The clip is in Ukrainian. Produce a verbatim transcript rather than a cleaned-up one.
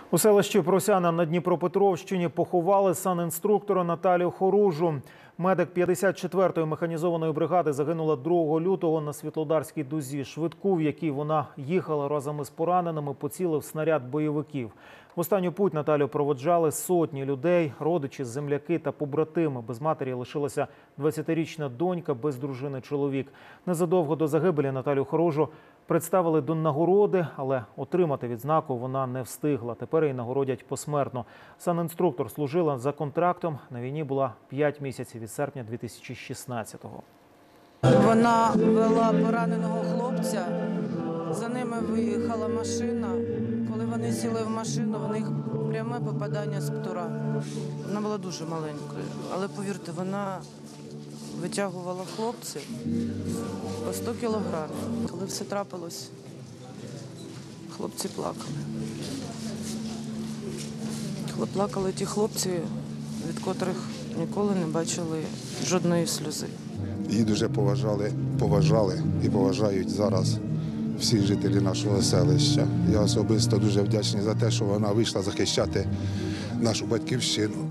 У селищі Просяна на Дніпропетровщині поховали санінструктора Наталію Хоружу. Медик п'ятдесят четвертої механізованої бригади загинула другого лютого на Світлодарській дузі. Швидку, в якій вона їхала разом із пораненими, поцілив снаряд бойовиків. В останню путь Наталю проводжали сотні людей, родичі, земляки та побратими. Без матері лишилася двадцятирічна донька, без дружини чоловік. Незадовго до загибелі Наталю Хоружу представили до нагороди, але отримати відзнаку вона не встигла. Тепер її нагородять посмертно. Санінструктор служила за контрактом. На війні була п'ять місяців від серпня дві тисячі шістнадцятого. Вона вела пораненого хлопця, за ними виїхала машина. Коли вони сіли в машину, в них пряме попадання з птура. Вона була дуже маленькою, але повірте, вона витягувала хлопців по сто кілограмів. Коли все трапилось, хлопці плакали. Плакали ті хлопці, від котрих ніколи не бачили жодної сльози. Її дуже поважали, поважали і поважають зараз всі жителі нашого селища. Я особисто дуже вдячний за те, що вона вийшла захищати нашу батьківщину.